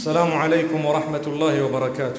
السلام عليكم ورحمة الله وبركاته.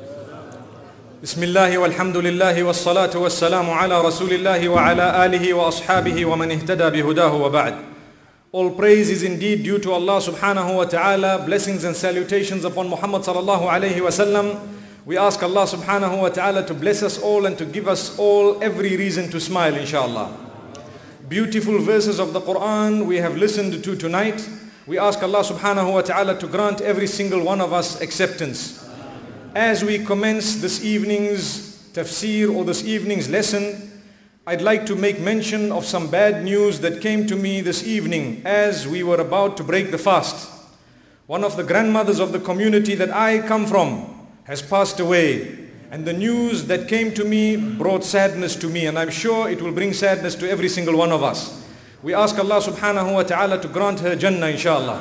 بسم الله والحمد لله والصلاة والسلام على رسول الله وعلى آله وأصحابه ومن اهتدى بهداه وبعد. All praise is indeed due to Allah subhanahu wa ta'ala. Blessings and salutations upon Muhammad sallallahu alayhi wa sallam. We ask Allah subhanahu wa ta'ala to bless us all and to give us all every reason to smile, inshallah. Beautiful verses of the Quran we have listened to tonight. We ask Allah subhanahu wa ta'ala to grant every single one of us acceptance. As we commence this evening's tafsir or this evening's lesson, I'd like to make mention of some bad news that came to me this evening as we were about to break the fast. One of the grandmothers of the community that I come from has passed away, and the news that came to me brought sadness to me, and I'm sure it will bring sadness to every single one of us. We ask Allah subhanahu wa ta'ala to grant her Jannah, inshallah.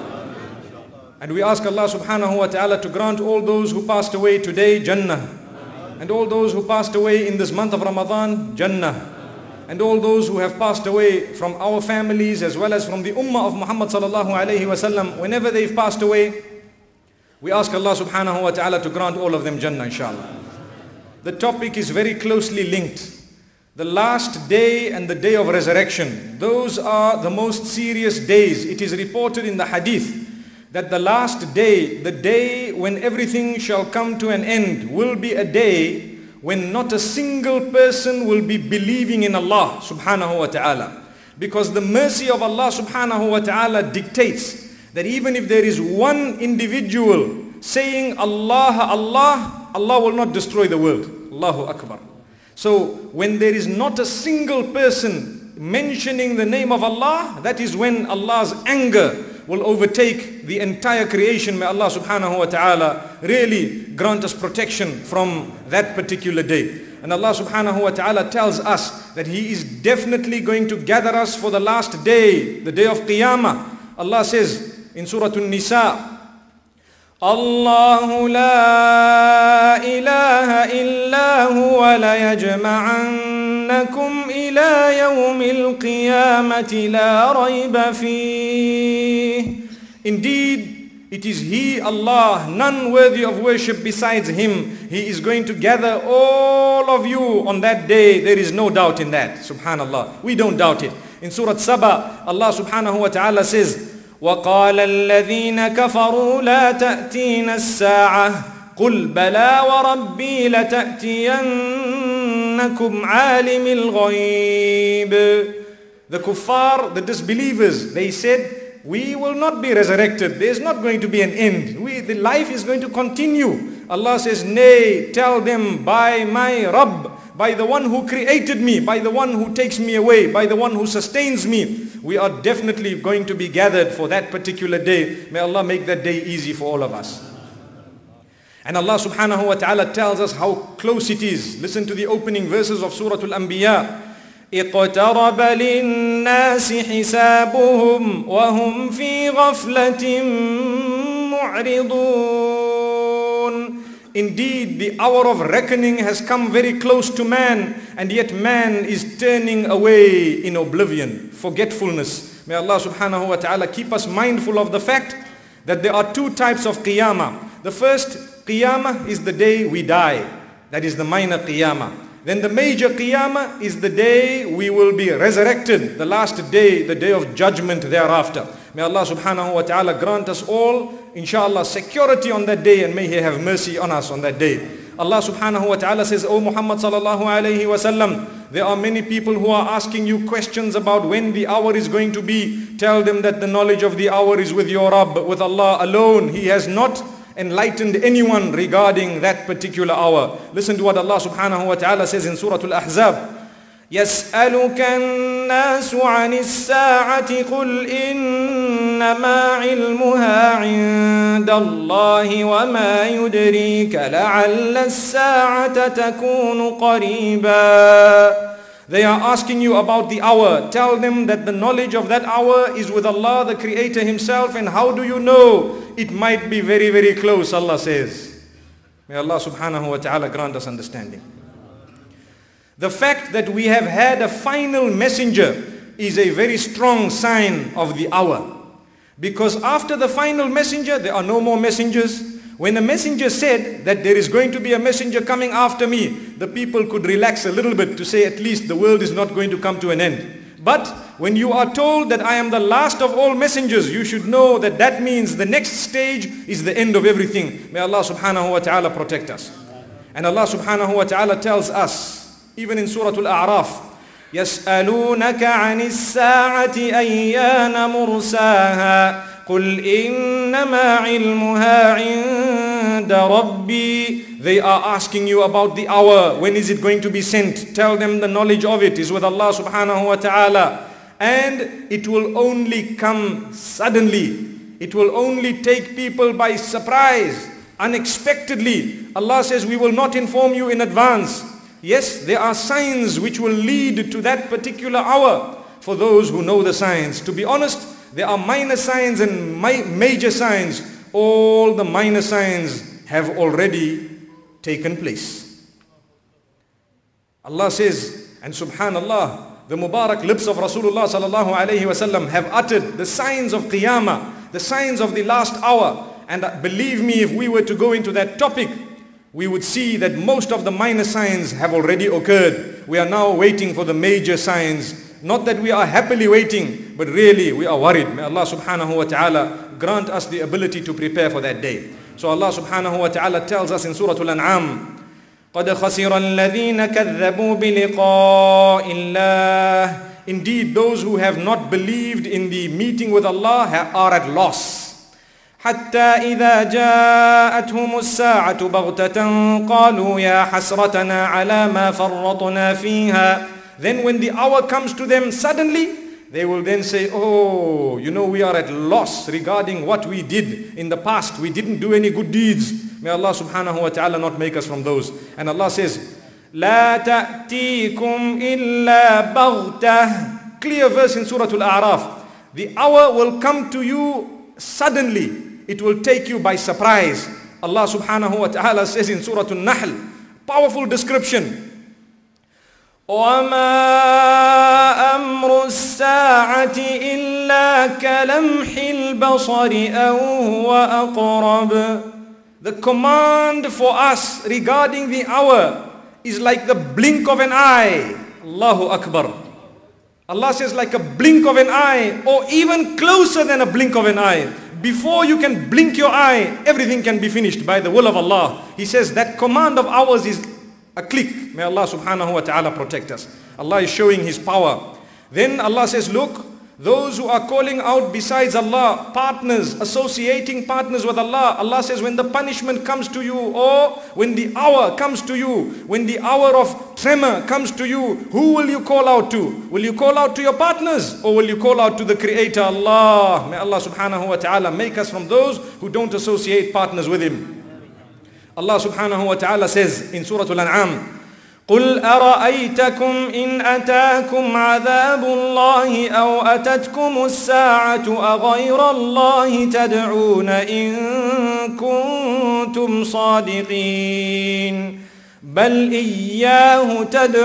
And we ask Allah subhanahu wa ta'ala to grant all those who passed away today Jannah, and all those who passed away in this month of Ramadan Jannah, and all those who have passed away from our families as well as from the ummah of Muhammad sallallahu alayhi wa sallam. Whenever they've passed away, we ask Allah subhanahu wa ta'ala to grant all of them Jannah, inshallah. The topic is very closely linked. The last day and the day of resurrection, those are the most serious days. It is reported in the hadith that the last day, the day when everything shall come to an end, will be a day when not a single person will be believing in Allah subhanahu wa ta'ala. Because the mercy of Allah subhanahu wa ta'ala dictates that even if there is one individual saying Allah, Allah, Allah will not destroy the world. Allahu Akbar. So when there is not a single person mentioning the name of Allah, that is when Allah's anger will overtake the entire creation. May Allah subhanahu wa ta'ala really grant us protection from that particular day. And Allah subhanahu wa ta'ala tells us that He is definitely going to gather us for the last day, the day of Qiyamah. Allah says in Surah An-Nisa, الله لا إله إلا هو ليجمعنكم إلى يوم القيامة لا ريب فيه. Indeed, it is He, Allah, none worthy of worship besides Him. He is going to gather all of you on that day. There is no doubt in that. Subhanallah. We don't doubt it. In Surah Saba, Allah subhanahu wa ta'ala says, وقال الذين كفروا لا تأتين الساعة قل بلى وربي لتأتينكم عالم الغيب. The kuffar, the disbelievers, they said, we will not be resurrected. There is not going to be an end. The life is going to continue. Allah says, nay, tell them, by my Rabb, by the one who created me, by the one who takes me away, by the one who sustains me, we are definitely going to be gathered for that particular day. May Allah make that day easy for all of us. And Allah subhanahu wa ta'ala tells us how close it is. Listen to the opening verses of Surah Al-Anbiya. اقترب للناس حسابهم وهم في غفلة معرضون. Indeed, the hour of reckoning has come very close to man, and yet man is turning away in oblivion, forgetfulness. May Allah subhanahu wa ta'ala keep us mindful of the fact that there are two types of qiyamah. The first qiyamah is the day we die. That is the minor qiyamah. Then the major qiyamah is the day we will be resurrected, the last day, the day of judgment thereafter. May Allah subhanahu wa ta'ala grant us all, inshallah, security on that day, and may He have mercy on us on that day. Allah subhanahu wa ta'ala says, O Muhammad sallallahu alayhi wa sallam, there are many people who are asking you questions about when the hour is going to be. Tell them that the knowledge of the hour is with your Rabb, with Allah alone. He has not enlightened anyone regarding that particular hour. Listen to what Allah subhanahu wa ta'ala says in Surah Al-Ahzab. يسألك الناس عن الساعة قل إنما علمها عند الله وما يدريك لعل الساعة تكون قريبا. They are asking you about the hour. Tell them that the knowledge of that hour is with Allah, the Creator Himself, and how do you know? It might be very, very close, Allah says. May Allah subhanahu wa ta'ala grant us understanding. The fact that we have had a final messenger is a very strong sign of the hour. Because after the final messenger, there are no more messengers. When a messenger said that there is going to be a messenger coming after me, the people could relax a little bit to say at least the world is not going to come to an end. But when you are told that I am the last of all messengers, you should know that that means the next stage is the end of everything. May Allah subhanahu wa ta'ala protect us. And Allah subhanahu wa ta'ala tells us, even in Surah Al-A'raf, يَسْأَلُونَكَ عَنِ السَّاعَةِ أَيَّانَ مُرْسَاهَا قُلْ إِنَّمَا عِلْمُهَا عِنْدَ رَبِّي. They are asking you about the hour. When is it going to be sent? Tell them the knowledge of it is with Allah subhanahu wa ta'ala. And it will only come suddenly. It will only take people by surprise, unexpectedly. Allah says we will not inform you in advance. Yes, there are signs which will lead to that particular hour for those who know the signs. To be honest, there are minor signs and major signs. All the minor signs have already taken place. Allah says, and subhanallah, the Mubarak lips of Rasulullah sallallahu alayhi wasallam have uttered the signs of Qiyamah, the signs of the last hour. And believe me, if we were to go into that topic, we would see that most of the minor signs have already occurred. We are now waiting for the major signs. Not that we are happily waiting, but really we are worried. May Allah subhanahu wa ta'ala grant us the ability to prepare for that day. So Allah subhanahu wa ta'ala tells us in Surah Al-An'am, قَدْ خَسِرَ الَّذِينَ كَذَّبُوا بِلِقَاءِ اللَّهِ. Indeed, those who have not believed in the meeting with Allah are at loss. حتى إذا جاءتهم الساعة بغتة قالوا يا حسرتنا على ما فرطنا فيها. Then when the hour comes to them suddenly, they will then say, oh, you know, we are at loss regarding what we did in the past. We didn't do any good deeds. May Allah subhanahu wa ta'ala not make us from those. And Allah says, لا تأتيكم إلا بغتة. Clear verse in Surah Al-A'raf. The hour will come to you suddenly. It will take you by surprise. Allah subhanahu wa ta'ala says in Surah Al-Nahl, powerful description. وَمَا أَمْرُ السَّاعَةِ إِلَّا كَلَمْحِ الْبَصَرِ أَوْ هُوَ أَقْرَبُ. The command for us regarding the hour is like the blink of an eye. Allahu Akbar. Allah says like a blink of an eye, or even closer than a blink of an eye. Before you can blink your eye, everything can be finished by the will of Allah. He says that command of ours is a click. May Allah subhanahu wa ta'ala protect us. Allah is showing His power. Then Allah says, look, those who are calling out besides Allah, partners, associating partners with Allah, Allah says when the punishment comes to you, or when the hour comes to you, when the hour of tremor comes to you, who will you call out to? Will you call out to your partners, or will you call out to the Creator Allah? May Allah subhanahu wa ta'ala make us from those who don't associate partners with Him. Allah subhanahu wa ta'ala says in Surah Al-An'am, قُلْ أَرَأَيْتَكُمْ إِنْ أَتَاكُمْ عَذَابُ اللَّهِ أَوْ أَتَتْكُمُ السَّاعَةُ أَغَيْرَ اللَّهِ تَدْعُونَ إِن كُنتُمْ صَادِقِينَ بَلْ إِيَّاهُ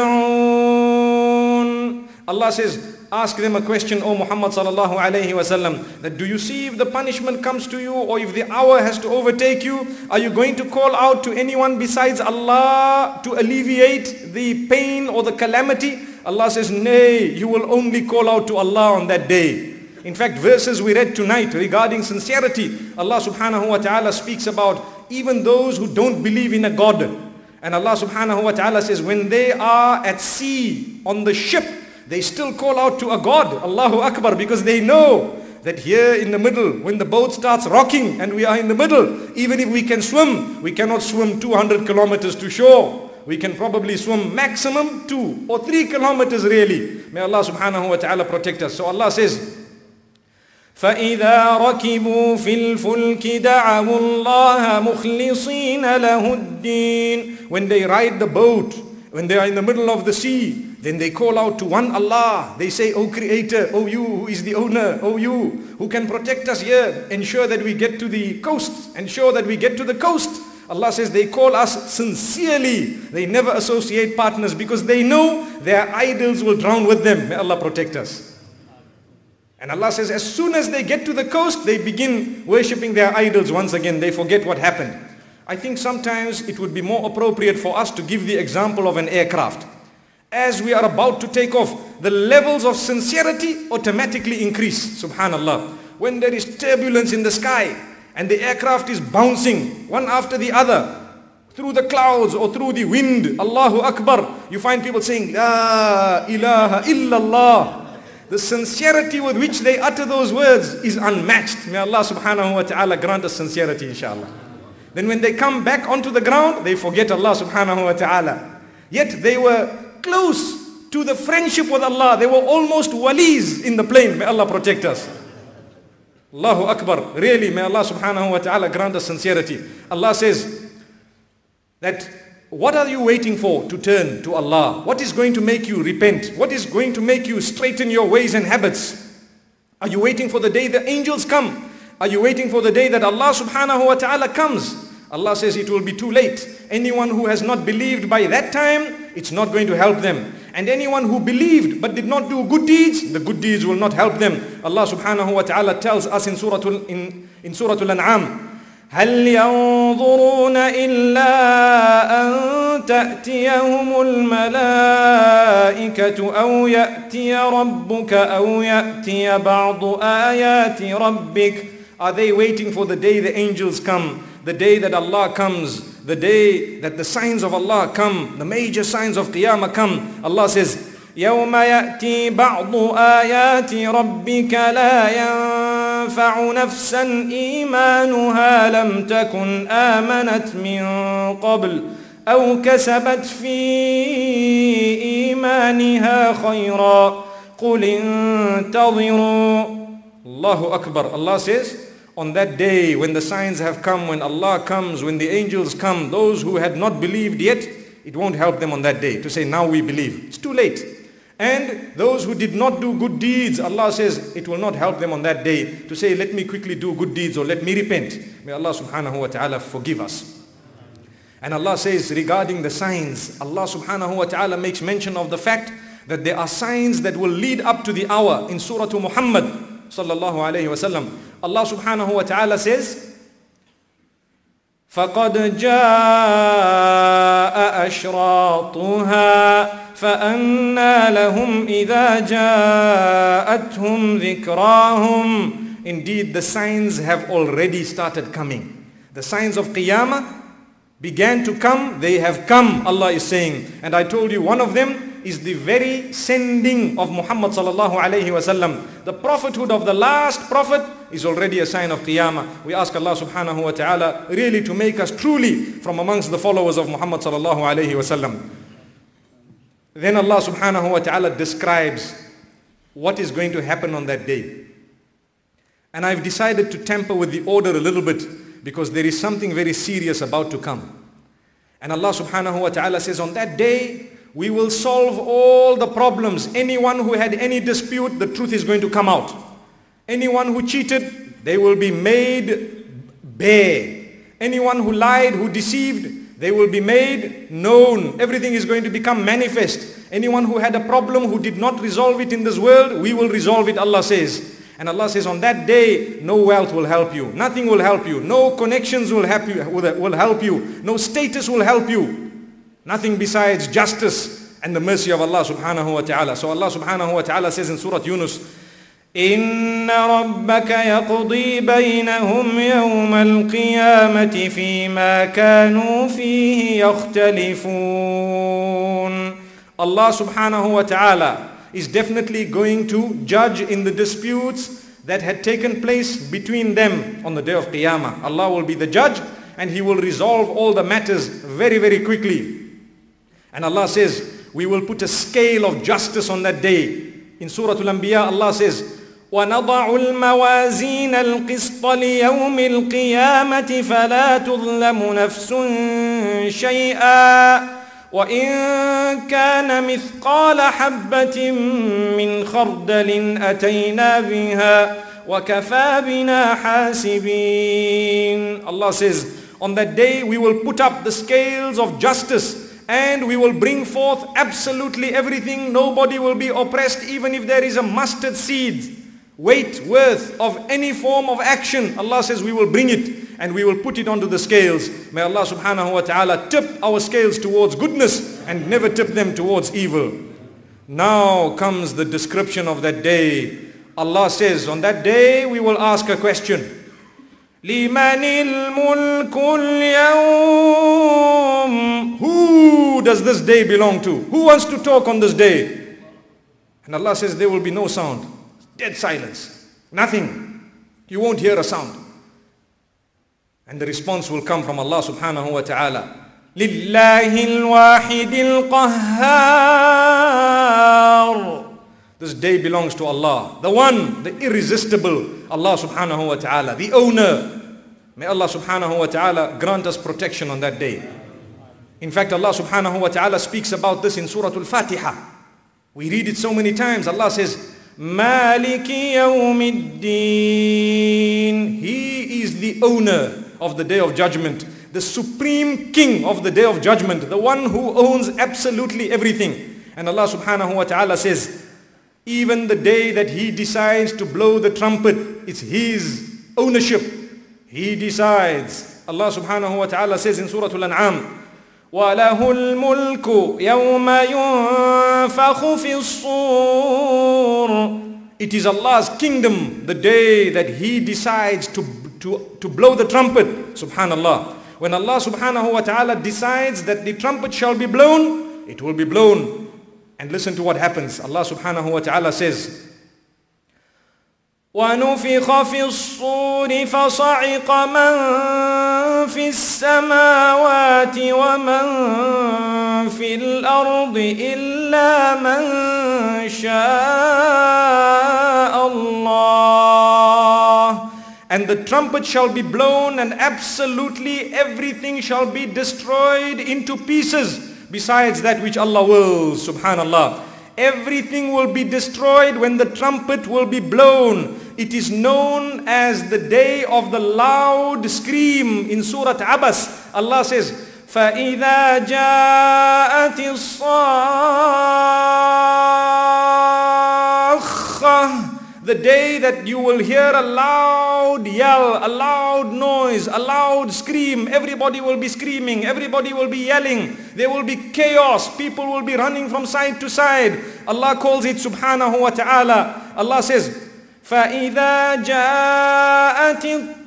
تَدْعُونَ. Allah says, ask them a question, O Muhammad sallallahu alayhi wasallam, that do you see if the punishment comes to you, or if the hour has to overtake you, are you going to call out to anyone besides Allah to alleviate the pain or the calamity? Allah says, nay, you will only call out to Allah on that day. In fact, verses we read tonight regarding sincerity, Allah subhanahu wa ta'ala speaks about even those who don't believe in a God. And Allah subhanahu wa ta'ala says when they are at sea on the ship, they still call out to a God, Allahu Akbar, because they know that here in the middle, when the boat starts rocking and we are in the middle, even if we can swim, we cannot swim 200 kilometers to shore. We can probably swim maximum 2 or 3 kilometers really. May Allah subhanahu wa ta'ala protect us. So Allah says, فَإِذَا رَكِبُوا فِي الْفُلْكِ دَعَوُوا اللَّهَ مُخْلِصِينَ لَهُ الدِّينَ. When they ride the boat, when they are in the middle of the sea, then they call out to one Allah. They say, O Creator, O you who is the owner, O you who can protect us here, ensure that we get to the coast, ensure that we get to the coast. Allah says they call us sincerely. They never associate partners because they know their idols will drown with them. May Allah protect us. And Allah says, as soon as they get to the coast, they begin worshipping their idols once again. They forget what happened. I think sometimes it would be more appropriate for us to give the example of an aircraft. As we are about to take off, the levels of sincerity automatically increase. Subhanallah. When there is turbulence in the sky and the aircraft is bouncing one after the other through the clouds or through the wind, Allahu Akbar, you find people saying, La ilaha illallah. The sincerity with which they utter those words is unmatched. May Allah subhanahu wa ta'ala grant us sincerity, inshallah. Then when they come back onto the ground, they forget Allah subhanahu wa ta'ala. Yet they were close to the friendship with Allah. They were almost walis in the plane. May Allah protect us. Allahu Akbar. Really, may Allah subhanahu wa ta'ala grant us sincerity. Allah says that, what are you waiting for to turn to Allah? What is going to make you repent? What is going to make you straighten your ways and habits? Are you waiting for the day the angels come? Are you waiting for the day that Allah subhanahu wa ta'ala comes? Allah says it will be too late. Anyone who has not believed by that time, it's not going to help them. And anyone who believed but did not do good deeds, the good deeds will not help them. Allah subhanahu wa ta'ala tells us in Surah Al-An'am, هل ينظرون إلا أن تأتيهم الملائكة أو يأتي ربك أو يأتي بعض آيات ربك. Are they waiting for the day the angels come, the day that Allah comes, the day that the signs of Allah come, the major signs of Qiyamah come? Allah says, يوم يأتي بعض آيات ربك لا ينفع نفسا إيمانها لم تكن آمنت من قبل أو كسبت في إيمانها خيرا قل انتظروا. Allahu Akbar. Allah says, on that day when the signs have come, when Allah comes, when the angels come, those who had not believed yet, it won't help them on that day to say, now we believe. It's too late. And those who did not do good deeds, Allah says, it will not help them on that day to say, let me quickly do good deeds or let me repent. May Allah subhanahu wa ta'ala forgive us. And Allah says regarding the signs, Allah subhanahu wa ta'ala makes mention of the fact that there are signs that will lead up to the hour. In Surah Muhammad sallallahu alayhi wa sallam, Allah subhanahu wa ta'ala says, فَقَدْ جَاءَ أَشْرَاطُهَا فَأَنَّى لَهُمْ إِذَا جَاءَتْهُمْ ذِكْرَاهُمْ. Indeed, the signs have already started coming. The signs of Qiyamah began to come. They have come, Allah is saying. And I told you one of them is the very sending of Muhammad sallallahu alayhi wa sallam. The prophethood of the last prophet is already a sign of Qiyamah. We ask Allah subhanahu wa ta'ala really to make us truly from amongst the followers of Muhammad sallallahu alayhi wa sallam. Then Allah subhanahu wa ta'ala describes what is going to happen on that day. And I've decided to tamper with the order a little bit because there is something very serious about to come. And Allah subhanahu wa ta'ala says, on that day, we will solve all the problems. Anyone who had any dispute, the truth is going to come out. Anyone who cheated, they will be made bare. Anyone who lied, who deceived, they will be made known. Everything is going to become manifest. Anyone who had a problem, who did not resolve it in this world, we will resolve it, Allah says. And Allah says, on that day, no wealth will help you. Nothing will help you. No connections will help you. No status will help you. Nothing besides justice and the mercy of Allah subhanahu wa ta'ala. So Allah subhanahu wa ta'ala says in Surah Yunus, إِنَّ رَبَّكَ يَقْضِي بَيْنَهُمْ يَوْمَ الْقِيَامَةِ فِي مَا كَانُوا فِيهِ يَخْتَلِفُونَ. Allah subhanahu wa ta'ala is definitely going to judge in the disputes that had taken place between them on the day of Qiyamah. Allah will be the judge and He will resolve all the matters very, very quickly. And Allah says, we will put a scale of justice on that day. In Surah Al-Anbiya, Allah says, وَنَضَعُ الْمَوَازِينَ الْقِسْطَ لِيَوْمِ الْقِيَامَةِ فَلَا تُظْلَمُ نَفْسٌ شَيْئًا وَإِن كَانَ مِثْقَالَ حَبَّةٍ مِّنْ خَرْدَلٍ أَتَيْنَا بِهَا وَكَفَى بِنَا حَاسِبِينَ. Allah says, on that day we will put up the scales of justice and we will bring forth absolutely everything. Nobody will be oppressed even if there is a mustard seed. weight worth of any form of action, Allah says we will bring it and we will put it onto the scales. May Allah subhanahu wa ta'ala tip our scales towards goodness and never tip them towards evil. Now comes the description of that day. Allah says, on that day we will ask a question. لِمَنِ الْمُلْكُ الْيَوْمِ. Who does this day belong to? Who wants to talk on this day? And Allah says there will be no sound. Dead silence. Nothing. You won't hear a sound. And the response will come from Allah subhanahu wa ta'ala. لِلَّهِ الْوَاحِدِ الْقَهَّارِ. This day belongs to Allah, the one, the irresistible, Allah subhanahu wa ta'ala, the owner. May Allah subhanahu wa ta'ala grant us protection on that day. In fact, Allah subhanahu wa ta'ala speaks about this in Surah Al-Fatiha. We read it so many times. Allah says, Maliki Yawmiddin. He is the owner of the day of judgment, the supreme king of the day of judgment, the one who owns absolutely everything. And Allah subhanahu wa ta'ala says, even the day that he decides to blow the trumpet, it's his ownership. He decides. Allah subhanahu wa ta'ala says in Surah Al-An'am, وَلَهُ الْمُلْكُ يَوْمَ يُنْفَخُ فِي الصُّورِ. It is Allah's kingdom the day that he decides to blow the trumpet. Subhanallah. When Allah subhanahu wa ta'ala decides that the trumpet shall be blown, it will be blown. And listen to what happens. Allah subhanahu wa ta'ala says, وَنُفِخَ فِي الصُّورِ فَصَعِقَ مَنْ فِي السَّمَاوَاتِ وَمَنْ فِي الْأَرْضِ إِلَّا مَنْ شَاءَ اللَّهُ. And the trumpet shall be blown and absolutely everything shall be destroyed into pieces. Besides that which Allah wills, subhanallah. Everything will be destroyed when the trumpet will be blown. It is known as the day of the loud scream. In Surah Abas, Allah says, فَإِذَا جَاءَتِ الصَّاخَّةُ. The day that you will hear a loud yell, a loud noise, a loud scream. Everybody will be screaming. Everybody will be yelling. There will be chaos. People will be running from side to side. Allah calls it subhanahu wa ta'ala. Allah says, فَإِذَا جَاءَتِ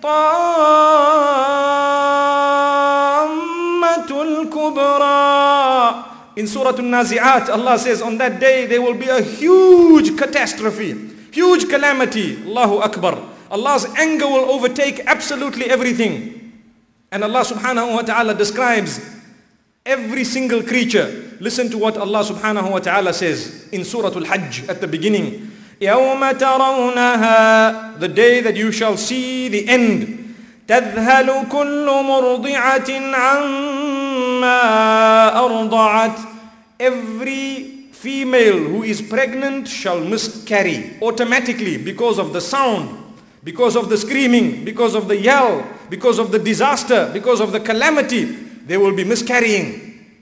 الطَّامَّةُ الْكُبْرَى. In Surah Al-Nazi'at, Allah says, on that day there will be a huge catastrophe. Huge calamity. Allahu Akbar. Allah's anger will overtake absolutely everything. And Allah subhanahu wa ta'ala describes every single creature. Listen to what Allah subhanahu wa ta'ala says in Surah Al-Hajj at the beginning. يَوْمَ تَرَوْنَهَا. The day that you shall see the end. تَذْهَلُ كُلُّ مُرْضِعَةٍ عَمَّا أَرْضَعَتْ. Every female who is pregnant shall miscarry automatically because of the sound, because of the screaming, because of the yell, because of the disaster, because of the calamity. They will be miscarrying.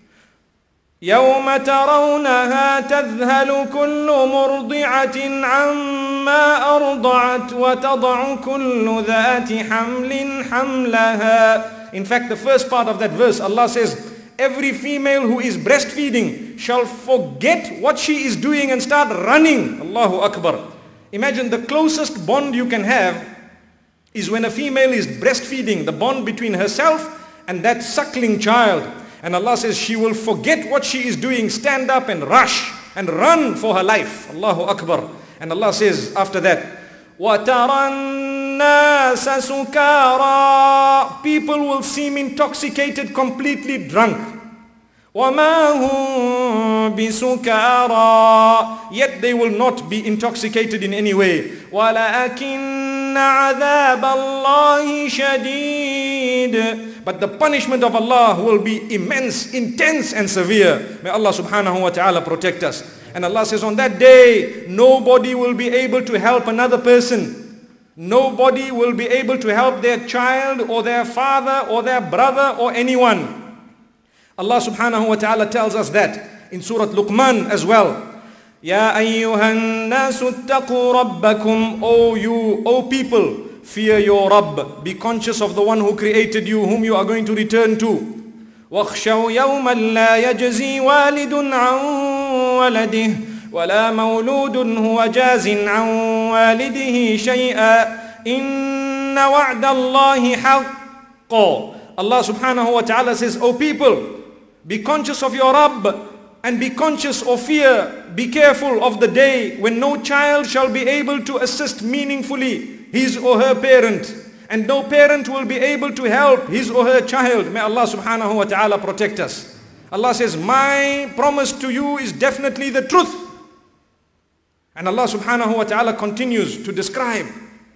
يَوْمَ تَرَوْنَهَا تَذْهَلُ كُلُّ مُرْضِعَةٍ عَمَّا أَرْضَعَتْ وَتَضَعُ كُلُّ ذَاتِ حَمْلٍ حَمْلَهَا. In fact, the first part of that verse, Allah says, every female who is breastfeeding shall forget what she is doing and start running. Allahu Akbar. Imagine the closest bond you can have is when a female is breastfeeding, the bond between herself and that suckling child. And Allah says she will forget what she is doing, stand up and rush and run for her life. Allahu Akbar. And Allah says after that, وَتَرَى النَّاسَ سُكَارَى. People will seem intoxicated, completely drunk. وَمَا هُمْ بِسُكَارَى. Yet they will not be intoxicated in any way. وَلَكِنَّ عَذَابَ اللَّهِ شَدِيدٌ. But the punishment of Allah will be immense, intense and severe. May Allah subhanahu wa ta'ala protect us. And Allah says on that day, nobody will be able to help another person. Nobody will be able to help their child or their father or their brother or anyone. Allah subhanahu wa ta'ala tells us that in Surah Luqman as well. Ya ayyuhan nasu attaqu rabbakum, O people, fear your Rabb. Be conscious of the one who created you, whom you are going to return to. وَاخْشَوْا يَوْمًا لَا يَجْزِي وَالِدٌ عَنْ وَلَدِهِ وَلَا مَوْلُودٌ هُوَ جَازٍ عَنْ وَالِدِهِ شَيْئًا إِنَّ وَعْدَ اللَّهِ حَقٌّ. Allah subhanahu wa ta'ala says, O people, be conscious of your Rabb and be conscious or fear, be careful of the day when no child shall be able to assist meaningfully his or her parent. And no parent will be able to help his or her child. May Allah subhanahu wa ta'ala protect us. Allah says, my promise to you is definitely the truth. And Allah subhanahu wa ta'ala continues to describe.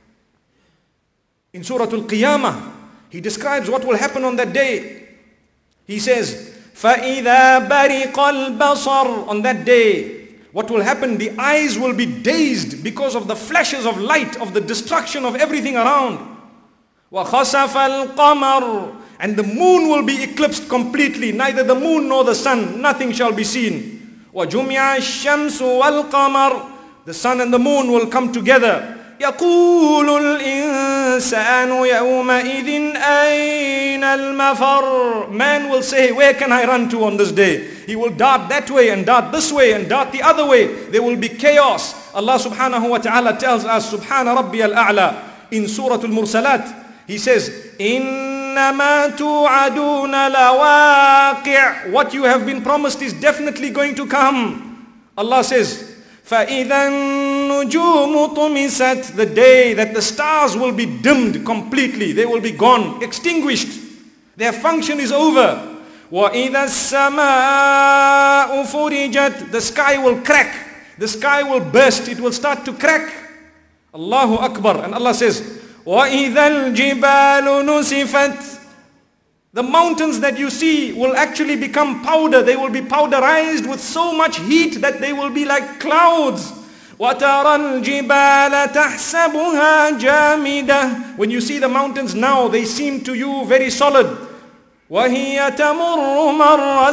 In Surah Al-Qiyamah, He describes what will happen on that day. He says, فَإِذَا بَرِقَ الْبَصَرُ. On that day, what will happen? The eyes will be dazed because of the flashes of light, of the destruction of everything around. وَخَسَفَ الْقَمَرُ. And the moon will be eclipsed completely. Neither the moon nor the sun, nothing shall be seen. وَجُمِعَ الشَّمْسُ وَالْقَمَرُ. The sun and the moon will come together. يَقُولُ الْإِنسَانُ يَوْمَئِذٍ أَيْنَ الْمَفَرُّ. Man will say, where can I run to on this day? He will dart that way and dart this way and dart the other way. There will be chaos. Allah subhanahu wa ta'ala tells us, Subhana Rabbi al-A'la, in Surah Al-Mursalat. He says, إِنَّمَا تُوعَدُونَ لَوَاقِعٌ. What you have been promised is definitely going to come. Allah says, فَإِذَا النُّجُومُ طُمِسَتْ. The day that the stars will be dimmed completely. They will be gone, extinguished. Their function is over. وَإِذَا السَّمَاءُ فُرِجَتْ. The sky will crack. The sky will burst. It will start to crack. Allahu Akbar. And Allah says, وَإِذَا الْجِبَالُ نُسِفَتْ. The mountains that you see will actually become powder. They will be powderized with so much heat that they will be like clouds. وَتَرَى الْجِبَالَ تَحْسَبُهَا جَامِدَةً. When you see the mountains now, they seem to you very solid. وَهِيَ تَمُرُّ مَرَّ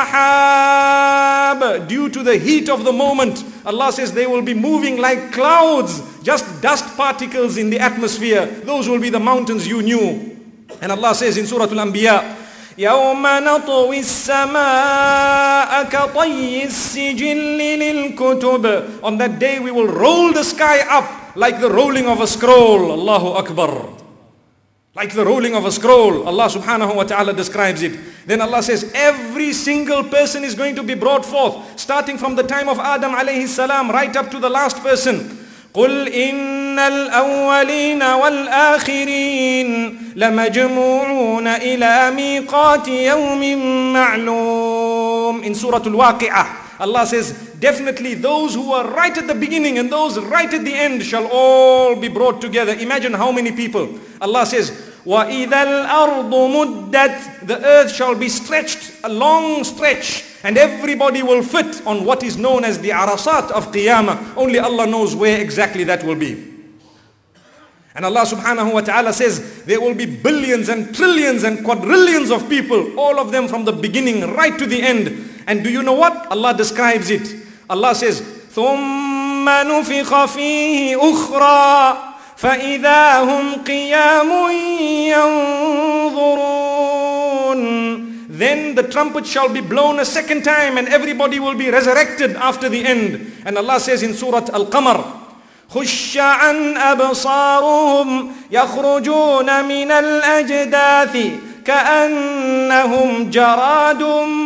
السَّحَابِ. Due to the heat of the moment, Allah says they will be moving like clouds, just dust particles in the atmosphere. Those will be the mountains you knew. And Allah says in Surah Al-Anbiya, يَوْمَ نَطْوِي السَّمَاءَ كَطَيِّ السِّجِلِّ لِلْكُتُبِ. On that day we will roll the sky up like the rolling of a scroll. Allahu Akbar. Like the rolling of a scroll. Allah subhanahu wa ta'ala describes it. Then Allah says, every single person is going to be brought forth, starting from the time of Adam alayhi salam, right up to the last person. قُلْ إِنَّ الْأَوَّلِينَ وَالْآخِرِينَ لَمَجْمُوعُونَ إِلَى مِيقَاتِ يَوْمٍ مَعْلُومٍ. In Surah Al-Waqi'ah, Allah says, definitely those who are right at the beginning and those right at the end shall all be brought together. Imagine how many people. Allah says, وَإِذَا الْأَرْضُ مُدَّتْ. The earth shall be stretched, a long stretch, and everybody will fit on what is known as the arasat of Qiyamah. Only Allah knows where exactly that will be. And Allah subhanahu wa ta'ala says, there will be billions and trillions and quadrillions of people, all of them from the beginning right to the end. And do you know what? Allah describes it. Allah says, ثُمَّ نُفِخَ فِيهِ أُخْرَى فَإِذَا هُمْ قِيَامٌ يَنْظُرُونَ. Then the trumpet shall be blown a second time and everybody will be resurrected after the end. And Allah says in Surah Al-Qamar, خُشَّ عَنْ أَبْصَارُهُمْ يَخْرُجُونَ مِنَ الْأَجْدَاثِ كَأَنَّهُمْ جَرَادٌ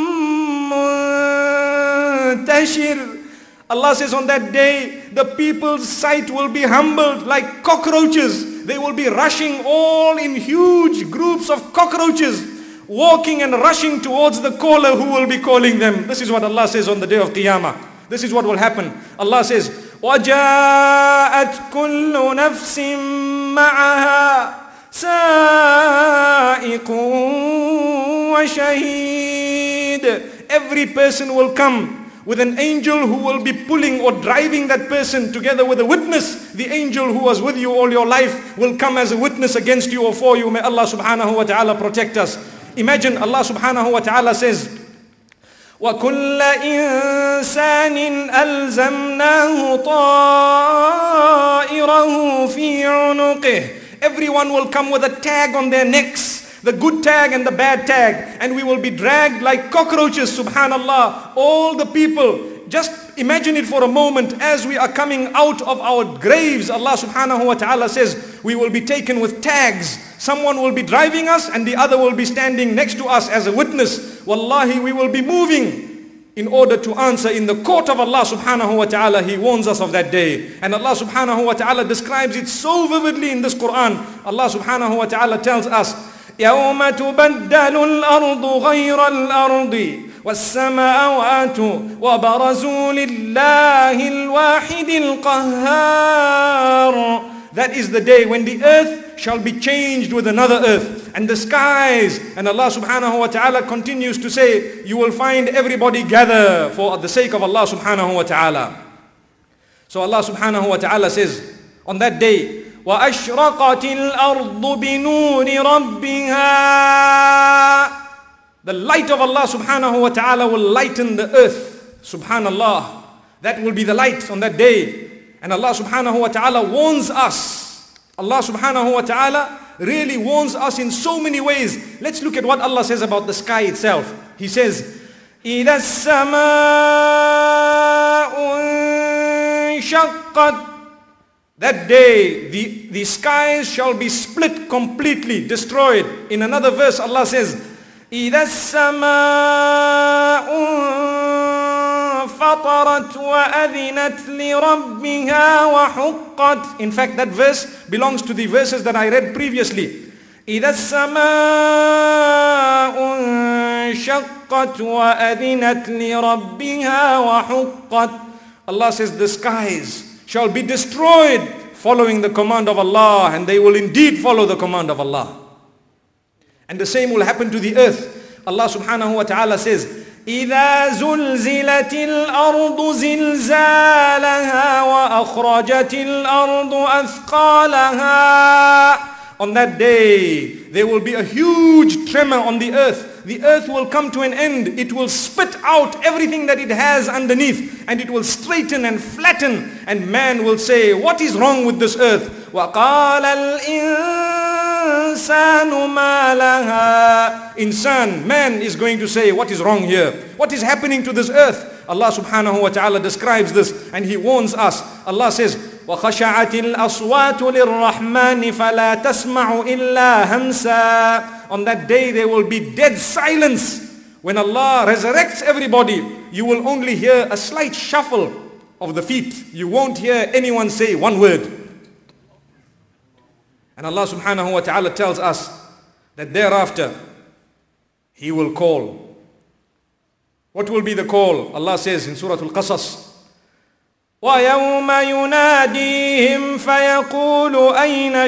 مُنْتَشِرٌ. Allah says on that day, the people's sight will be humbled like cockroaches. They will be rushing all in huge groups of cockroaches, walking and rushing towards the caller who will be calling them. This is what Allah says on the day of Qiyamah. This is what will happen. Allah says, وَجَاءَتْ كُلُّ نَفْسٍ مَعَهَا سَائِقٌ وَشَهِيدٌ. Every person will come with an angel who will be pulling or driving that person together with a witness. The angel who was with you all your life will come as a witness against you or for you. May Allah subhanahu wa ta'ala protect us. Imagine Allah subhanahu wa ta'ala says, وَكُلَّ إِنسَانٍ أَلْزَمْنَاهُ طَائِرَهُ فِي عُنُقِهِ. Everyone will come with a tag on their necks, the good tag and the bad tag, and we will be dragged like cockroaches, subhanallah. All the people, just imagine it for a moment as we are coming out of our graves. Allah subhanahu wa ta'ala says we will be taken with tags. Someone will be driving us and the other will be standing next to us as a witness. Wallahi, we will be moving in order to answer in the court of Allah subhanahu wa ta'ala. He warns us of that day. And Allah subhanahu wa ta'ala describes it so vividly in this Quran. Allah subhanahu wa ta'ala tells us, يَوْمَ تُبَدَّلُ الْأَرْضُ غَيْرَ الْأَرْضِ وَالسَّمَاوَاتُ وَبَرَزُوا لِلَّهِ الْوَاحِدِ الْقَهَّارِ. That is the day when the earth shall be changed with another earth, and the skies. And Allah subhanahu wa ta'ala continues to say, you will find everybody gather for the sake of Allah subhanahu wa ta'ala. So Allah subhanahu wa ta'ala says, on that day, وَأَشْرَقَتِ الْأَرْضُ بِنُورِ رَبِّهَا. The light of Allah subhanahu wa ta'ala will lighten the earth. Subhanallah. That will be the light on that day. And Allah subhanahu wa ta'ala warns us. Allah subhanahu wa ta'ala really warns us in so many ways. Let's look at what Allah says about the sky itself. He says, إِذَا السَّمَاءُ انشَقَّتْ. That day, the skies shall be split completely, destroyed. In another verse, Allah says, إِذَا السَّمَاءُ فَطَرَتْ وَأَذِنَتْ لِرَبِّهَا وَحُقَّتْ. In fact, that verse belongs to the verses that I read previously. إِذَا السَّمَاءُ انشَقَّتْ وَأَذِنَتْ لِرَبِّهَا وَحُقَّتْ. Allah says the skies shall be destroyed following the command of Allah, and they will indeed follow the command of Allah. And the same will happen to the earth. Allah subhanahu wa ta'ala says, إِذَا زُلْزِلَتِ الْأَرْضُ زِلْزَالَهَا وَأَخْرَجَتِ الْأَرْضُ أَثْقَالَهَا. On that day, there will be a huge tremor on the earth. The earth will come to an end. It will spit out everything that it has underneath, and it will straighten and flatten. And man will say, what is wrong with this earth? وَقَالَ الْإِنسَانُ مَا لَهَا. Insan, man is going to say, what is wrong here? What is happening to this earth? Allah subhanahu wa ta'ala describes this and He warns us. Allah says, وَخَشَعَتِ الْأَصْوَاتُ لِلرَّحْمَنِ فَلَا تَسْمَعُ إِلَّا هَمْسًا. On that day there will be dead silence. When Allah resurrects everybody, you will only hear a slight shuffle of the feet. You won't hear anyone say one word. And Allah subhanahu wa ta'ala tells us that thereafter He will call. What will be the call? Allah says in Surah Al-Qasas, وَيَوْمَ يُنَادِيهِمْ فَيَقُولُ أَيْنَ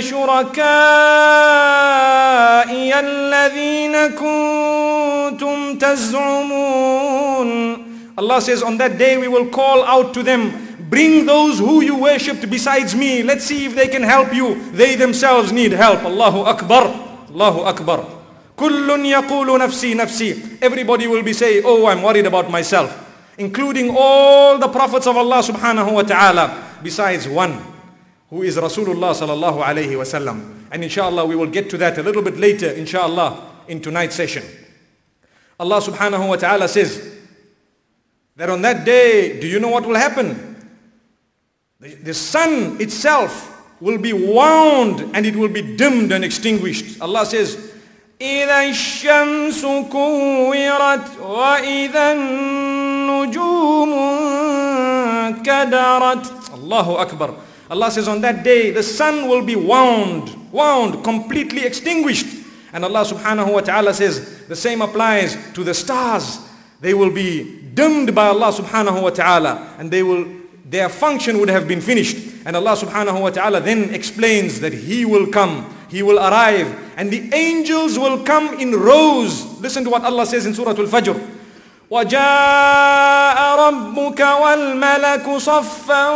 شُرَكَائِيَ الَّذِينَ كُنْتُمْ تَزْعُمُونَ. Allah says, on that day we will call out to them, bring those who you worshipped besides me. Let's see if they can help you. They themselves need help. Allahu Akbar. Allahu Akbar. Kullun yaqulu nafsi nafsi. Everybody will be saying, oh, I'm worried about myself. Including all the prophets of Allah subhanahu wa ta'ala, besides one, who is Rasulullah sallallahu alayhi wa sallam. And inshallah we will get to that a little bit later, inshallah, in tonight's session. Allah subhanahu wa ta'ala says that on that day, do you know what will happen? The sun itself will be wound and it will be dimmed and extinguished. Allah says, إِذَا الشَّمْسُ كُوِّرَتْ وَإِذَا النُّجُومُ كَدَرَتْ. Allahu Akbar. Allah says on that day the sun will be wound, completely extinguished. And Allah subhanahu wa ta'ala says the same applies to the stars. They will be dimmed by Allah subhanahu wa ta'ala, and their function would have been finished. And Allah subhanahu wa ta'ala then explains that He will come, He will arrive, and the angels will come in rows. Listen to what Allah says in Surah Al-Fajr. وَجَاءَ رَبُّكَ وَالْمَلَكُ صَفًّا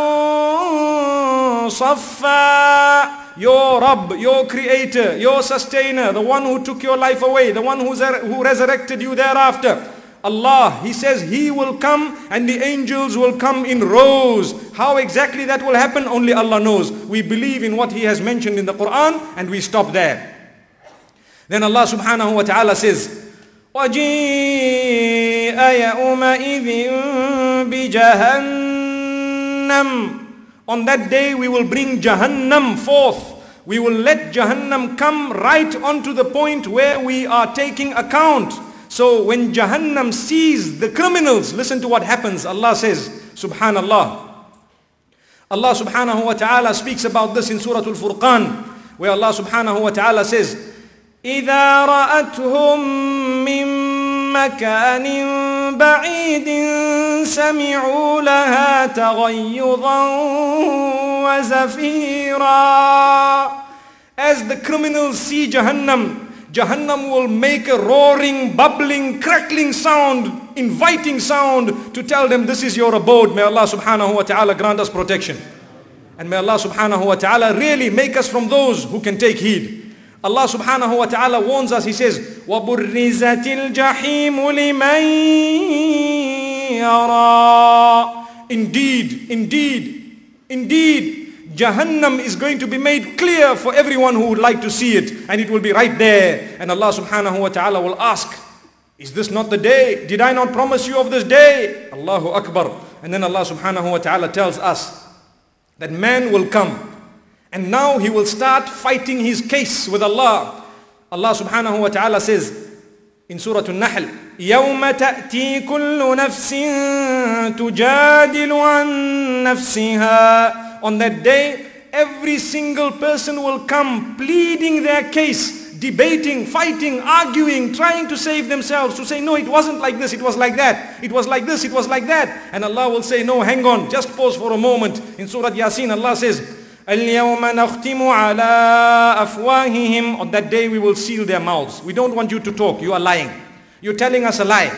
صَفًّا. Your Rabb, your Creator, your Sustainer, the one who took your life away, the one who resurrected you thereafter, Allah, He says He will come and the angels will come in rows. How exactly that will happen, only Allah knows. We believe in what He has mentioned in the Quran and we stop there. Then Allah subhanahu wa ta'ala says, وَجِيءَ يَوْمَئِذٍ بِجَهَنَّمَ. On that day we will bring Jahannam forth. We will let Jahannam come right onto the point where we are taking account. So when Jahannam sees the criminals, listen to what happens. Allah says, Subhanallah. Allah subhanahu wa ta'ala speaks about this in Surah Al-Furqan, where Allah subhanahu wa ta'ala says, إِذَا رَأَتْهُمْ مِنْ مَكَانٍ بَعِيدٍ سَمِعُوا لَهَا تَغَيُّظًا وَزَفِيرًا. As the criminals see Jahannam, Jahannam will make a roaring, bubbling, crackling sound, inviting sound to tell them this is your abode. May Allah subhanahu wa ta'ala grant us protection. And may Allah subhanahu wa ta'ala really make us from those who can take heed. Allah subhanahu wa ta'ala warns us, He says, وَبُرِّزَتِ الْجَحِيمُ لِمَنْ يَرَى. Indeed, Jahannam is going to be made clear for everyone who would like to see it. And it will be right there. And Allah subhanahu wa ta'ala will ask, is this not the day? Did I not promise you of this day? Allahu Akbar. And then Allah subhanahu wa ta'ala tells us that man will come. And now he will start fighting his case with Allah. Allah subhanahu wa ta'ala says in Surah An-Nahl, يَوْمَ تَأْتِي كُلُّ نَفْسٍ تُجَادِلُ عَنْ نَفْسِهَا. On that day, every single person will come pleading their case, debating, fighting, arguing, trying to save themselves, to say, no, it wasn't like this, it was like that, it was like this, it was like that. And Allah will say, no, hang on, just pause for a moment. In Surah Yasin, Allah says, الْيَوْمَ نَخْتِمُ عَلَىٰ أَفْوَاهِهِمْ. On that day we will seal their mouths. We don't want you to talk, you are lying. You're telling us a lie.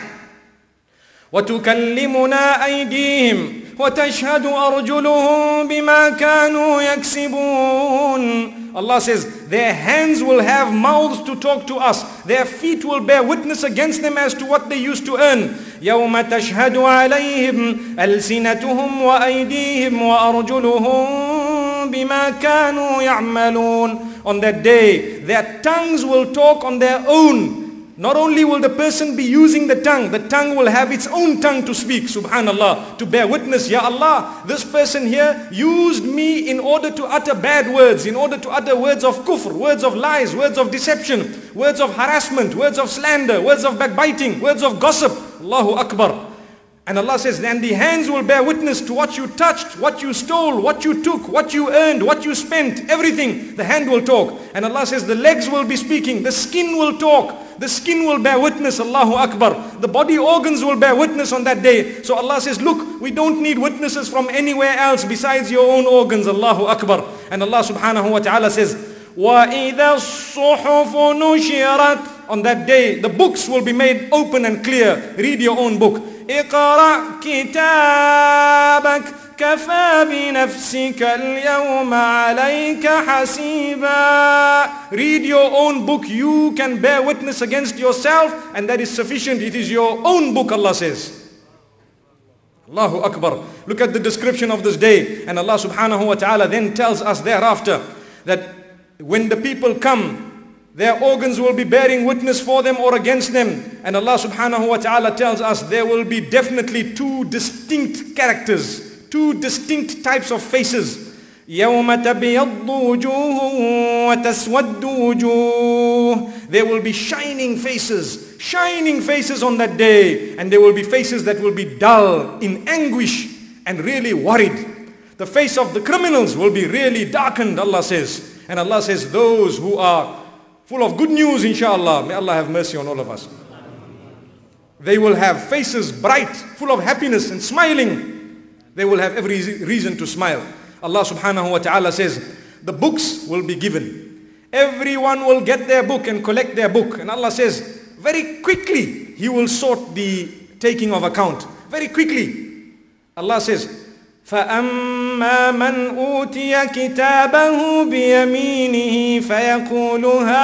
وَتُكَلِّمُنَا أَيْدِيهِمْ وَتَشْهَدُ أَرْجُلُهُمْ بِمَا كَانُوا يَكْسِبُونَ. Allah says, their hands will have mouths to talk to us. Their feet will bear witness against them as to what they used to earn. يَوْمَ تَشْهَدُ عَلَيْهِمْ أَلْسِنَتُهُمْ وَأَيْدِيهِمْ وَأَرْجُلُهُمْ بِمَا كَانُوا يَعْمَلُونَ. On that day, their tongues will talk on their own. Not only will the person be using the tongue will have its own tongue to speak, subhanallah, to bear witness, Ya Allah, this person here used me in order to utter bad words, in order to utter words of kufr, words of lies, words of deception, words of harassment, words of slander, words of backbiting, words of gossip. Allahu Akbar. And Allah says, then the hands will bear witness to what you touched, what you stole, what you took, what you earned, what you spent, everything. The hand will talk. And Allah says, the legs will be speaking, the skin will talk. The skin will bear witness, Allahu Akbar. The body organs will bear witness on that day. So Allah says, look, we don't need witnesses from anywhere else besides your own organs, Allahu Akbar. And Allah subhanahu wa ta'ala says, وَإِذَا الصُّحُفُ نُشِرَتْ. On that day, the books will be made open and clear. Read your own book. اقرأ كتابك كفى بنفسك اليوم عليك حسيبا. Read your own book. You can bear witness against yourself, and that is sufficient. It is your own book, Allah says. Allahu Akbar. Look at the description of this day. And Allah subhanahu wa ta'ala then tells us thereafter that when the people come, their organs will be bearing witness for them or against them. And Allah subhanahu wa ta'ala tells us there will be definitely two distinct characters, two distinct types of faces. يَوْمَ تَبْيَضُّ وُجُوهٌ وَتَسْوَدُّ وُجُوهٌ. There will be shining faces on that day. And there will be faces that will be dull, in anguish, and really worried. The face of the criminals will be really darkened, Allah says. And Allah says, those who are full of good news, inshallah, may Allah have mercy on all of us. They will have faces bright, full of happiness and smiling. They will have every reason to smile. Allah subhanahu wa ta'ala says, the books will be given. Everyone will get their book and collect their book. And Allah says, very quickly, He will sort the taking of account. Very quickly. Allah says, فَأَمَّا وأما من أوتي كتابه بيمينه فيقول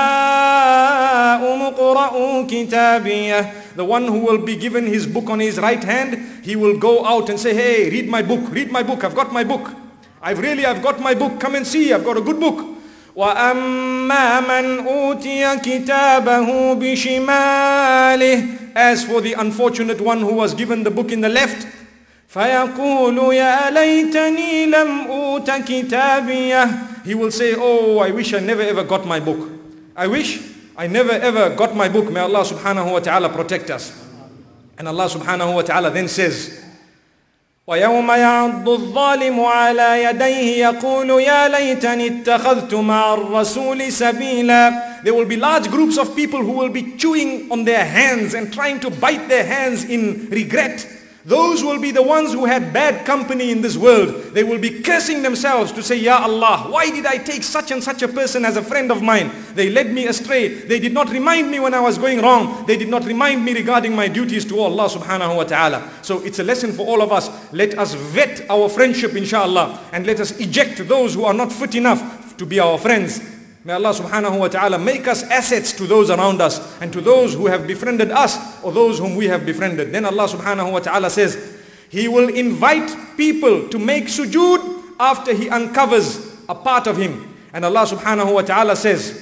هاؤم اقرءوا كتابيه. The one who will be given his book on his right hand, he will go out and say, hey, read my book, I've got my book. I've got my book, come and see, I've got a good book. وَأَمَّا مَنْ أُوتِيَ كِتَابَهُ بِشِمَالِهِ. As for the unfortunate one who was given the book in the left, فَيَقُولُ يَا لَيْتَنِي لَمْ أُوتَ كِتَابِيَهْ. he will say, oh, I wish I never ever got my book. I wish I never ever got my book. May Allah subhanahu wa ta'ala protect us. And Allah subhanahu wa ta'ala then says, وَيَوْمَ يَعَضُّ الظَّالِمُ عَلَى يَدَيْهِ يَقُولُ يَا لَيْتَنِي اتَّخَذْتُ مَعَ الرَّسُولِ سَبِيلًا. There will be large groups of people who will be chewing on their hands and trying to bite their hands in regret. Those will be the ones who had bad company in this world. They will be cursing themselves to say, Ya Allah, why did I take such and such a person as a friend of mine? They led me astray. They did not remind me when I was going wrong. They did not remind me regarding my duties to Allah subhanahu wa ta'ala. So it's a lesson for all of us. Let us vet our friendship, inshallah, and let us eject those who are not fit enough to be our friends. May Allah subhanahu wa ta'ala make us assets to those around us and to those who have befriended us or those whom we have befriended. Then Allah subhanahu wa ta'ala says, He will invite people to make sujood after He uncovers a part of him. And Allah subhanahu wa ta'ala says,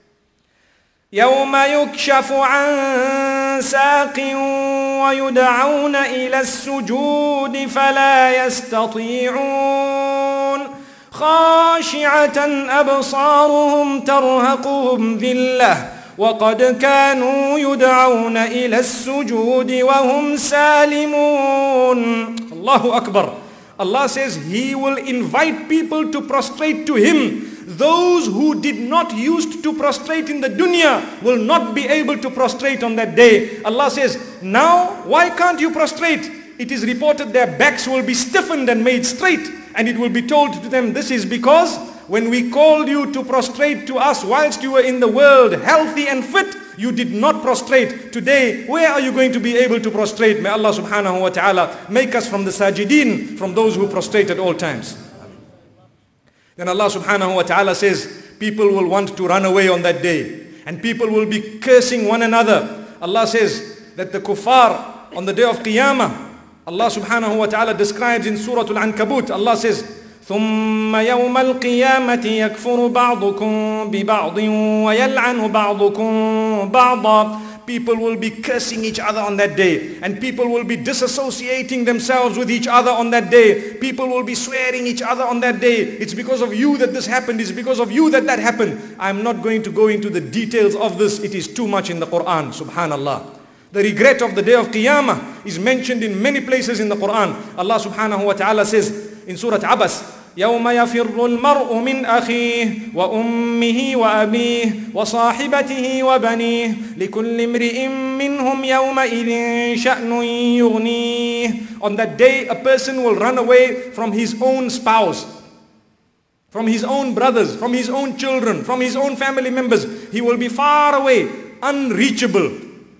يَوْمَ يُكْشَفُ عَنْ سَاقٍ وَيُدْعَوْنَ إِلَى السُّجُودِ فَلَا يَسْتَطِيعُونَ خاشعة أبصارهم ترهقهم ذلة وقد كانوا يدعون إلى السجود وهم سالمون. Allahu Akbar. Allah says He will invite people to prostrate to Him. Those who did not used to prostrate in the dunya will not be able to prostrate on that day. Allah says, now why can't you prostrate? It is reported their backs will be stiffened and made straight. And it will be told to them, this is because when we called you to prostrate to us whilst you were in the world healthy and fit, you did not prostrate. Today, where are you going to be able to prostrate? May Allah subhanahu wa ta'ala make us from the sajideen, from those who prostrate at all times. Then Allah subhanahu wa ta'ala says, people will want to run away on that day. And people will be cursing one another. Allah says that the kuffar on the day of Qiyamah, Allah subhanahu wa ta'ala describes in Surah Al-Ankabut, Allah says, ثُمَّ يَوْمَ الْقِيَامَةِ يَكْفُرُ بَعْضُكُمْ بِبَعْضٍ وَيَلْعَنُ بَعْضُكُمْ بَعْضًا. People will be cursing each other on that day. And people will be disassociating themselves with each other on that day. People will be swearing each other on that day. It's because of you that this happened. It's because of you that that happened. I'm not going to go into the details of this. It is too much in the Quran. Subhanallah. The regret of the day of Qiyamah is mentioned in many places in the Quran. Allah subhanahu wa ta'ala says in Surah Abas, يَوْمَ يَفِرُّ الْمَرْءُ مِنْ أَخِيهِ وَأُمِّهِ وَأَبِيهِ وَصَاحِبَتِهِ وَبَنِيهِ لِكُلِّ امْرِئٍ مِّنْهُمْ يَوْمَئِذٍ شَأْنٌ يُغْنِيهِ. On that day, a person will run away from his own spouse, from his own brothers, from his own children, from his own family members. He will be far away, unreachable.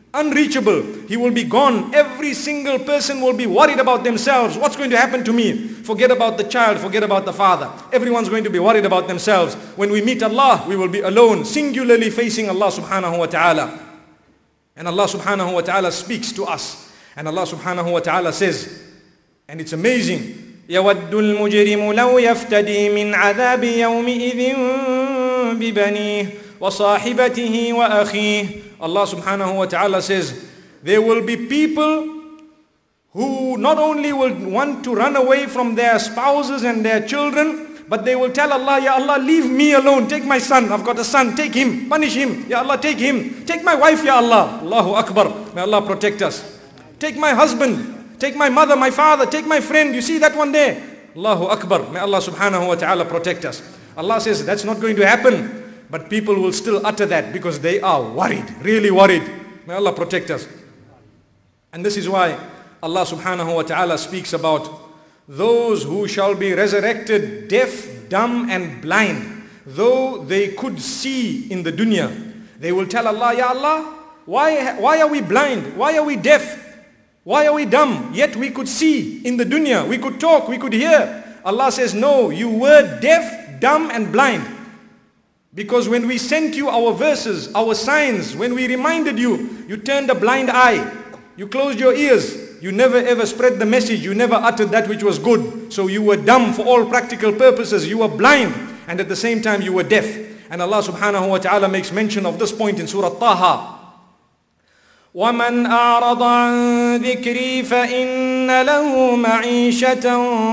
He will be gone. Every single person will be worried about themselves. What's going to happen to me? Forget about the child, forget about the father. Everyone's going to be worried about themselves. When we meet Allah, we will be alone, singularly facing Allah subhanahu wa ta'ala. And Allah subhanahu wa ta'ala speaks to us. And Allah subhanahu wa ta'ala says, and it's amazing, يَوَدُّ الْمُجْرِمُ لَوْ يَفْتَدِي مِنْ عَذَابِ يَوْمِئِذٍ بِبَنِيهِ وَصَاحِبَتِهِ وَأَخِيهِ. Allah subhanahu wa ta'ala says, there will be people who not only will want to run away from their spouses and their children, but they will tell Allah, Ya Allah, leave me alone. Take my son. I've got a son. Take him. Punish him. Ya Allah, take him. Take my wife, Ya Allah. Allahu Akbar. May Allah protect us. Take my husband. Take my mother, my father. Take my friend. You see that one there? Allahu Akbar. May Allah subhanahu wa ta'ala protect us. Allah says that's not going to happen. But people will still utter that because they are worried, really worried. May Allah protect us. And this is why Allah subhanahu wa ta'ala speaks about those who shall be resurrected deaf, dumb and blind. Though they could see in the dunya, they will tell Allah, Ya Allah, why are we blind? Why are we deaf? Why are we dumb? Yet we could see in the dunya, we could talk, we could hear. Allah says, no, you were deaf, dumb and blind. Because when we sent you our verses, our signs, when we reminded you, you turned a blind eye. You closed your ears. You never ever spread the message. You never uttered that which was good. So you were dumb for all practical purposes. You were blind. And at the same time you were deaf. And Allah subhanahu wa ta'ala makes mention of this point in Surah Taha. وَمَنْ أَعْرَضَ عَنْ ذِكْرِي فَإِنَّ لَهُ مَعِيشَةً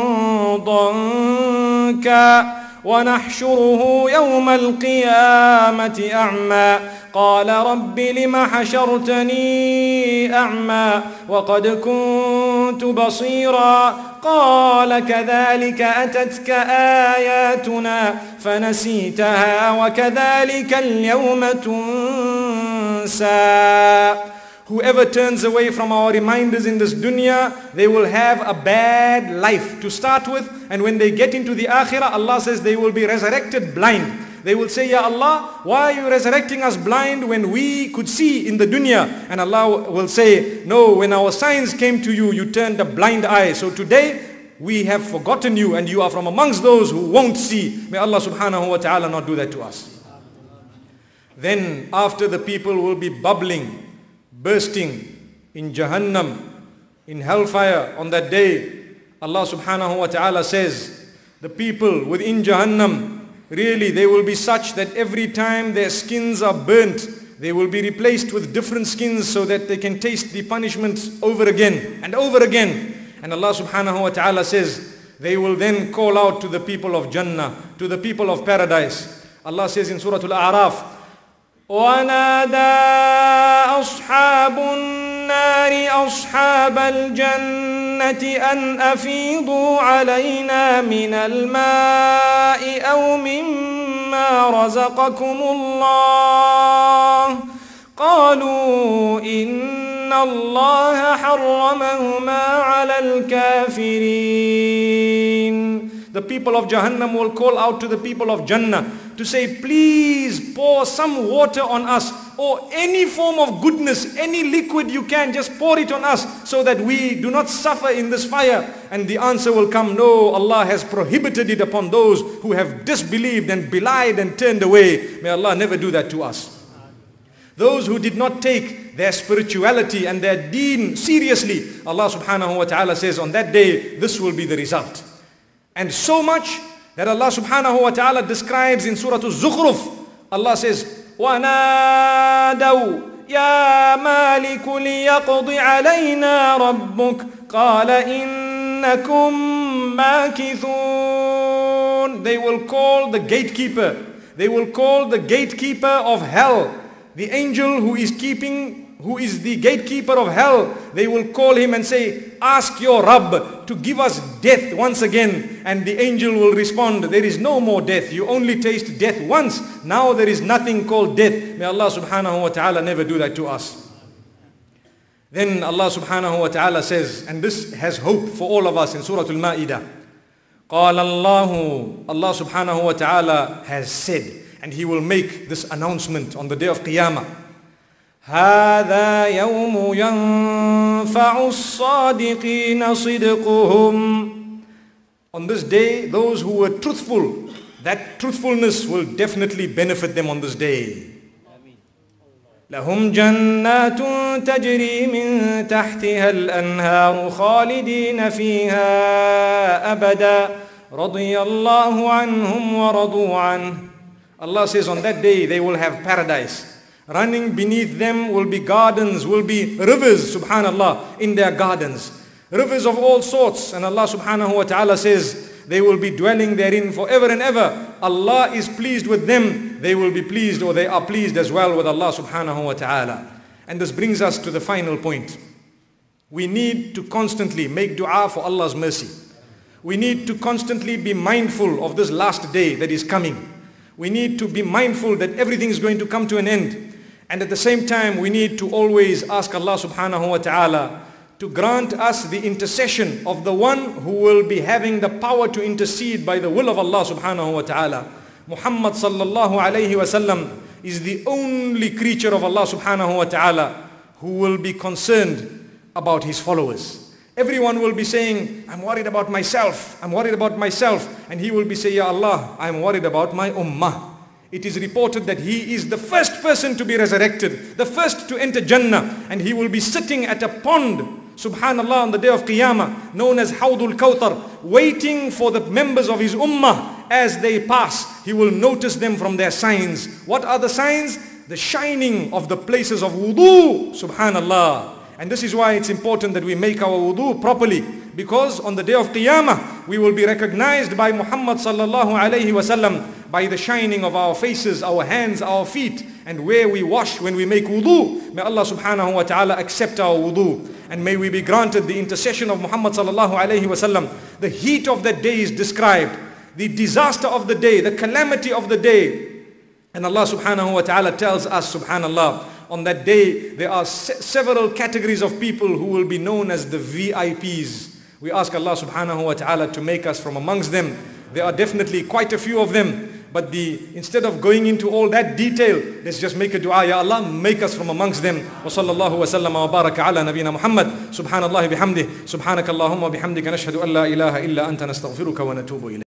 ضَنْكًا ونحشره يوم القيامة أعمى قال رب لم حشرتني أعمى وقد كنت بصيرا قال كذلك أتتك آياتنا فنسيتها وكذلك اليوم تنسى. Whoever turns away from our reminders in this dunya, they will have a bad life to start with. And when they get into the akhirah, Allah says they will be resurrected blind. They will say, Ya Allah, why are you resurrecting us blind when we could see in the dunya? And Allah will say, no, when our signs came to you, you turned a blind eye. So today, we have forgotten you and you are from amongst those who won't see. May Allah subhanahu wa ta'ala not do that to us. Then after the people will be bubbling, bursting in Jahannam, in hellfire on that day, Allah subhanahu wa ta'ala says, the people within Jahannam, really they will be such that every time their skins are burnt, they will be replaced with different skins so that they can taste the punishment over again and over again. And Allah subhanahu wa ta'ala says, they will then call out to the people of Jannah, to the people of paradise. Allah says in Surah Al-A'raf, ونادى أصحاب النار أصحاب الجنة أن أفيضوا علينا من الماء أو مما رزقكم الله قالوا إن الله حرمهما على الكافرين. The people of Jahannam will call out to the people of Jannah to say, please pour some water on us, or any form of goodness, any liquid you can, just pour it on us so that we do not suffer in this fire. And the answer will come, no, Allah has prohibited it upon those who have disbelieved and belied and turned away. May Allah never do that to us. Those who did not take their spirituality and their deen seriously, Allah subhanahu wa ta'ala says on that day, this will be the result. And so much that Allah subhanahu wa ta'ala describes in Surah Al-Zukhruf. Allah says, وَنَادَوْا يَا مَالِكُ لِيَقْضِ عَلَيْنَا رَبُّكَ قَالَ إِنَّكُمْ مَاكِثُونَ. They will call the gatekeeper. They will call the gatekeeper of hell. The angel who is the gatekeeper of hell, they will call him and say, ask your Rabb to give us death once again. And the angel will respond, there is no more death. You only taste death once. Now there is nothing called death. May Allah subhanahu wa ta'ala never do that to us. Then Allah subhanahu wa ta'ala says, and this has hope for all of us in Surah Al-Ma'idah. قال الله, Allah subhanahu wa ta'ala has said, and He will make this announcement on the day of Qiyamah. هذا يوم ينفع الصادقين صدقهم. On this day, those who were truthful, that truthfulness will definitely benefit them on this day. لهم جنات تجري من تحتها الأنهار خالدين فيها أبدا رضي الله عنهم ورضوا عنه. Allah says on that day they will have paradise. Running beneath them will be gardens, will be rivers, subhanallah, in their gardens. Rivers of all sorts. And Allah subhanahu wa ta'ala says they will be dwelling therein forever and ever. Allah is pleased with them. They will be pleased, or they are pleased as well with Allah subhanahu wa ta'ala. And this brings us to the final point. We need to constantly make dua for Allah's mercy. We need to constantly be mindful of this last day that is coming. We need to be mindful that everything is going to come to an end. And at the same time, we need to always ask Allah subhanahu wa ta'ala to grant us the intercession of the one who will be having the power to intercede by the will of Allah subhanahu wa ta'ala. Muhammad sallallahu alayhi wa sallam is the only creature of Allah subhanahu wa ta'ala who will be concerned about his followers. Everyone will be saying, I'm worried about myself, I'm worried about myself. And he will be saying, Ya Allah, I'm worried about my ummah. It is reported that he is the first person to be resurrected, the first to enter Jannah, and he will be sitting at a pond, subhanallah, on the day of Qiyamah, known as Hawdul Kawthar, waiting for the members of his ummah as they pass. He will notice them from their signs. What are the signs? The shining of the places of wudu, subhanallah. And this is why it's important that we make our wudu properly, because on the day of Qiyamah we will be recognized by Muhammad sallallahu alayhi wasallam by the shining of our faces, our hands, our feet, and where we wash when we make wudu. May Allah subhanahu wa ta'ala accept our wudu, and may we be granted the intercession of Muhammad sallallahu alayhi wasallam. The heat of that day is described, the disaster of the day, the calamity of the day. And Allah subhanahu wa ta'ala tells us, subhanallah, on that day there are several categories of people who will be known as the VIPs. We ask Allah subhanahu wa ta'ala to make us from amongst them. There are definitely quite a few of them, but instead of going into all that detail, let's just make a dua. Ya Allah, make us from amongst them. Wa sallallahu wa sallam wa baraka ala nabina Muhammad. Subhanallah bihamdih. Subhanakallahumma bihamdika nashhadu an la ilaha illa anta nastaghfiruka wa natubu ilayk.